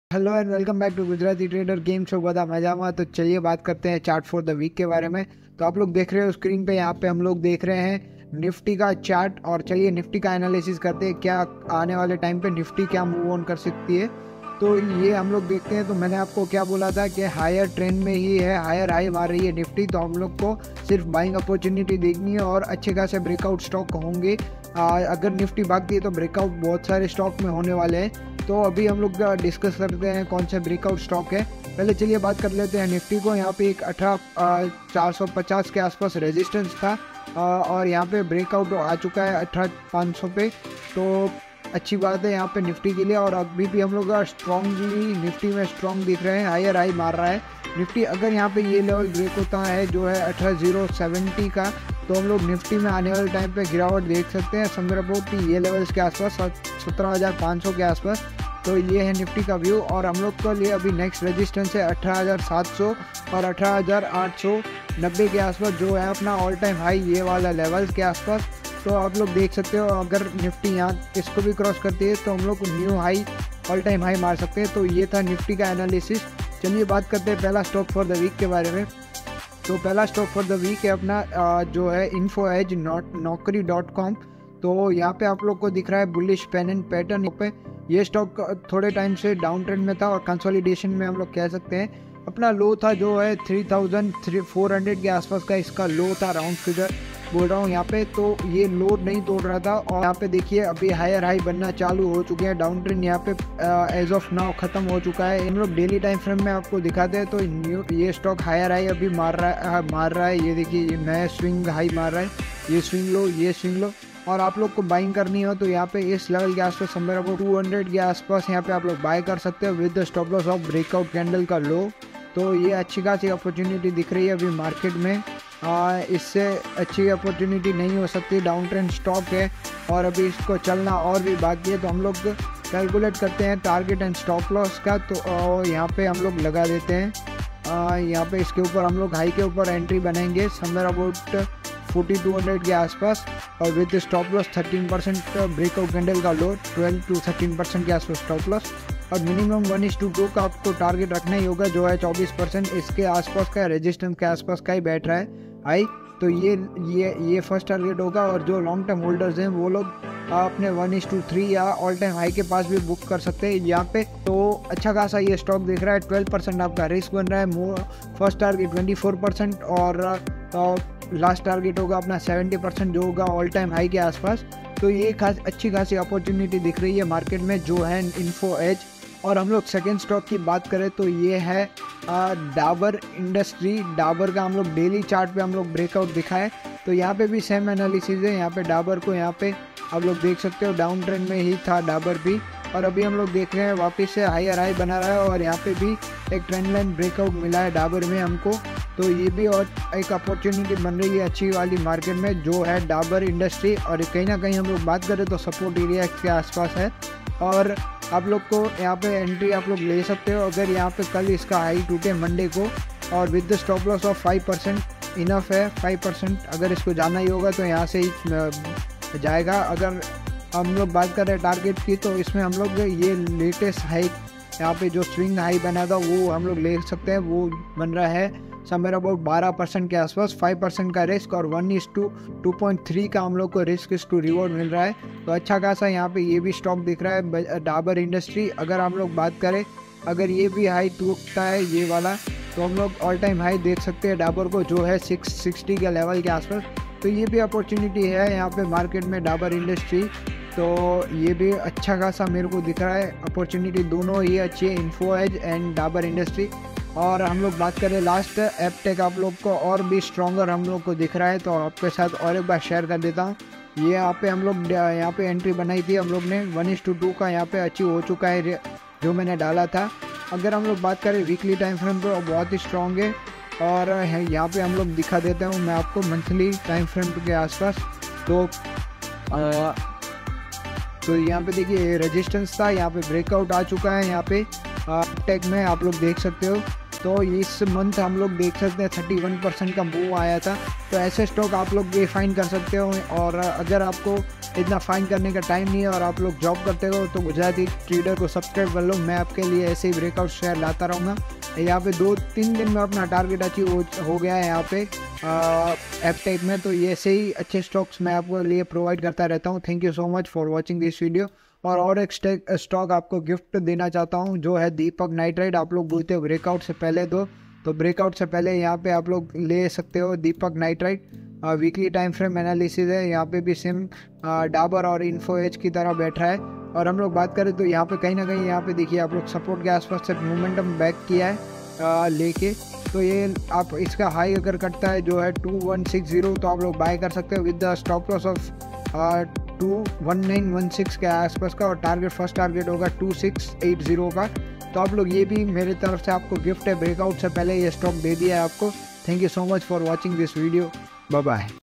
Hello and welcome back to Gujarati trader game show बता मजामा। तो चलिए बात करते हैं चार्ट फॉर द वीक के बारे में। तो आप लोग देख रहे हो स्क्रीन पे, यहाँ पे हम लोग देख रहे हैं निफ्टी का चार्ट। और चलिए निफ्टी का एनालिसिस करते हैं, क्या आने वाले टाइम पे निफ्टी क्या मूव ऑन कर सकती है। तो ये हम लोग देखते हैं। तो मैंने आपको क्या बोला था कि हायर ट्रेंड में ही है, हायर हाई मार रही है निफ्टी। तो हम लोग को सिर्फ बाइंग अपॉर्चुनिटी देखनी है और अच्छे खासे ब्रेकआउट स्टॉक होंगे। अगर निफ्टी भागती है तो ब्रेकआउट बहुत सारे स्टॉक में होने वाले हैं। तो अभी हम लोग डिस्कस करते हैं कौन से ब्रेकआउट स्टॉक है। पहले चलिए बात कर लेते हैं निफ्टी को। यहाँ पे एक 18,450 के आसपास रेजिस्टेंस था और यहाँ पे ब्रेकआउट आ चुका है 18,500 पे। तो अच्छी बात है यहाँ पे निफ्टी के लिए। और अभी भी हम लोग स्ट्रॉन्गली निफ्टी में स्ट्रॉन्ग दिख रहे हैं, हायर हाई मार रहा है निफ्टी। अगर यहाँ पे ये लेवल ब्रेक होता है जो है 18,070 का, तो हम लोग निफ्टी में आने वाले टाइम पे गिरावट देख सकते हैं समझ कि ये लेवल्स के आसपास 17,500 के आसपास। तो ये है निफ्टी का व्यू। और हम लोग के लिए अभी नेक्स्ट रेजिस्टेंस है 18,700 और 18,890 के आसपास, जो है अपना ऑल टाइम हाई ये वाला लेवल्स के आसपास। तो आप लोग देख सकते हो अगर निफ्टी यहाँ इसको भी क्रॉस करती है तो हम लोग new high all time high मार सकते हैं। तो ये था निफ्टी का एनालिसिस। चलिए बात करते हैं पहला स्टॉक फॉर द वीक के बारे में। तो पहला स्टॉक फॉर द वीक है अपना जो है InfoEdge Naukri.com। तो यहाँ पे आप लोग को दिख रहा है बुलिश पेन पैटर्न पे। ये स्टॉक थोड़े टाइम से डाउन ट्रेंड में था और कंसोलिडेशन में हम लोग कह सकते हैं। अपना लो था जो है 3,400 के आसपास का इसका लो था, राउंड फिगर बोल रहा हूँ यहाँ पे। तो ये लो नहीं तोड़ रहा था और यहाँ पे देखिए अभी हायर हाई बनना चालू हो चुके हैं। डाउन ट्रेंड यहाँ पे एज ऑफ नाउ खत्म हो चुका है। हम लोग डेली टाइम फ्रेम में आपको दिखाते हैं। तो ये स्टॉक हायर हाई अभी मार रहा है। ये देखिए ये नया स्विंग हाई मार रहा है, ये स्विंग लो, ये स्विंग लो। और आप लोग को बाइंग करनी हो तो यहाँ पे इस लेवल के आसपास समझ 200 के आसपास यहाँ पे आप लोग बाय कर सकते हो with the stop loss of breakout candle का लो। तो ये अच्छी खासी अपॉर्चुनिटी दिख रही है अभी मार्केट में। इससे अच्छी अपॉर्चुनिटी नहीं हो सकती। डाउन ट्रेंड स्टॉक है और अभी इसको चलना और भी बाकी है। तो हम लोग कैलकुलेट करते हैं टारगेट एंड स्टॉप लॉस का। तो यहाँ पे हम लोग लगा देते हैं। यहाँ पे इसके ऊपर हम लोग हाई के ऊपर एंट्री बनाएंगे समवेयर अबाउट 4,200 के आसपास और with stop loss 13% breakout candle का लो, 12 to 13% के आसपास स्टॉप लॉस। और मिनिमम 1:2 का आपको टारगेट रखना ही होगा जो है 24% इसके आसपास का, रेजिस्टेंस के आसपास का ही बैठ रहा है हाई। तो ये फर्स्ट टारगेट होगा। और जो लॉन्ग टर्म होल्डर्स हैं वो लोग अपने 1:3 या ऑल टाइम हाई के पास भी बुक कर सकते हैं यहाँ पे। तो अच्छा खासा ये स्टॉक दिख रहा है। 12% आपका रिस्क बन रहा है। फर्स्ट टारगेट 24% और लास्ट टारगेट होगा अपना 70% जो होगा ऑल टाइम हाई के आसपास। तो ये अच्छी खासी अपॉर्चुनिटी दिख रही है मार्केट में जो है InfoEdge। और हम लोग सेकेंड स्टॉक की बात करें तो ये है डाबर इंडस्ट्री। डाबर का हम लोग डेली चार्ट पे हम लोग ब्रेकआउट दिखाए। तो यहाँ पे भी सेम एनालिसिस है। यहाँ पे डाबर को यहाँ पे आप लोग देख सकते हो डाउन ट्रेंड में ही था डाबर भी। और अभी हम लोग देख रहे हैं वापस से हायर हाई बना रहा है और यहाँ पे भी एक ट्रेंड लाइन ब्रेकआउट मिला है डाबर में हमको। तो ये भी और एक अपॉर्चुनिटी बन रही है अच्छी वाली मार्केट में जो है डाबर इंडस्ट्री। और कहीं ना कहीं हम लोग बात करें तो सपोर्ट एरिया के आसपास है और आप लोग को यहाँ पे एंट्री आप लोग ले सकते हो अगर यहाँ पे कल इसका हाई टूटे मंडे को। और with the stop loss of 5% enough है। 5% अगर इसको जाना ही होगा तो यहाँ से ही जाएगा। अगर हम लोग बात कर रहे हैं टारगेट की तो इसमें हम लोग ये लेटेस्ट हाई यहाँ पे जो स्विंग हाई बना था वो हम लोग ले सकते हैं। वो बन रहा है समवेयर अबाउट 12% के आसपास, 5% का रिस्क और 1:2.3 का हम लोग को रिस्क टू रिवॉर्ड मिल रहा है। तो अच्छा खासा यहाँ पे ये भी स्टॉक दिख रहा है डाबर इंडस्ट्री। अगर हम लोग बात करें अगर ये भी हाई टूटता है ये वाला तो हम लोग ऑल टाइम हाई देख सकते हैं डाबर को जो है 660 के लेवल के आसपास। तो ये भी अपॉर्चुनिटी है यहाँ पे मार्केट में डाबर इंडस्ट्री। तो ये भी अच्छा खासा मेरे को दिख रहा है अपॉर्चुनिटी, दोनों ही अच्छी है InfoEdge एंड डाबर इंडस्ट्री। और हम लोग बात करें लास्ट एपटेक आप लोग को और भी स्ट्रॉन्गर हम लोग को दिख रहा है। तो आपके साथ और एक बार शेयर कर देता हूँ। ये यहाँ पे हम लोग यहाँ पे एंट्री बनाई थी हम लोग ने 1:2 का यहाँ पे अचीव हो चुका है जो मैंने डाला था। अगर हम लोग बात करें वीकली टाइम फ्रेम पर बहुत ही स्ट्रॉन्ग है। और यहाँ पे हम लोग दिखा देते हैं मैं आपको मंथली टाइम फ्रेम के आसपास। तो यहाँ पे देखिए रेजिस्टेंस था, यहाँ पे ब्रेकआउट आ चुका है। यहाँ पे टेक में आप लोग देख सकते हो तो इस मंथ हम लोग देख सकते हैं 31% का मूव आया था। तो ऐसे स्टॉक आप लोग ये फाइंड कर सकते हो। और अगर आपको इतना फाइंड करने का टाइम नहीं है और आप लोग जॉब करते हो तो गुजराती ट्रेडर को सब्सक्राइब कर लो। मैं आपके लिए ऐसे ही ब्रेकआउट शेयर लाता रहूँगा। यहाँ पे 2-3 दिन में अपना टारगेट अचीव हो गया है यहाँ पे एपटेक में। तो ये ऐसे ही अच्छे स्टॉक्स मैं आपको लिए प्रोवाइड करता रहता हूँ। Thank you so much for watching this video. और एक स्टॉक आपको गिफ्ट देना चाहता हूँ जो है दीपक नाइट्राइट। आप लोग बोलते हो ब्रेकआउट से पहले दो, तो ब्रेकआउट से पहले यहाँ पे आप लोग ले सकते हो Deepak nitrite. Weekly time frame analysis है। यहाँ पे भी सिम डाबर और इन्फो एज की तरह बैठ रहा है। और हम लोग बात करें तो यहाँ पे कहीं ना कहीं यहाँ पे देखिए आप लोग सपोर्ट के आसपास से मोमेंटम बैक किया है लेके। तो ये आप इसका हाई अगर कटता है जो है 2160 तो आप लोग बाय कर सकते हो with the stop loss of 21916 के आसपास का। और टारगेट फर्स्ट टारगेट होगा 2680 का। तो आप लोग ये भी मेरे तरफ से आपको गिफ्ट है, ब्रेकआउट से पहले ये स्टॉक दे दिया है आपको। Thank you so much for watching this video. Bye bye.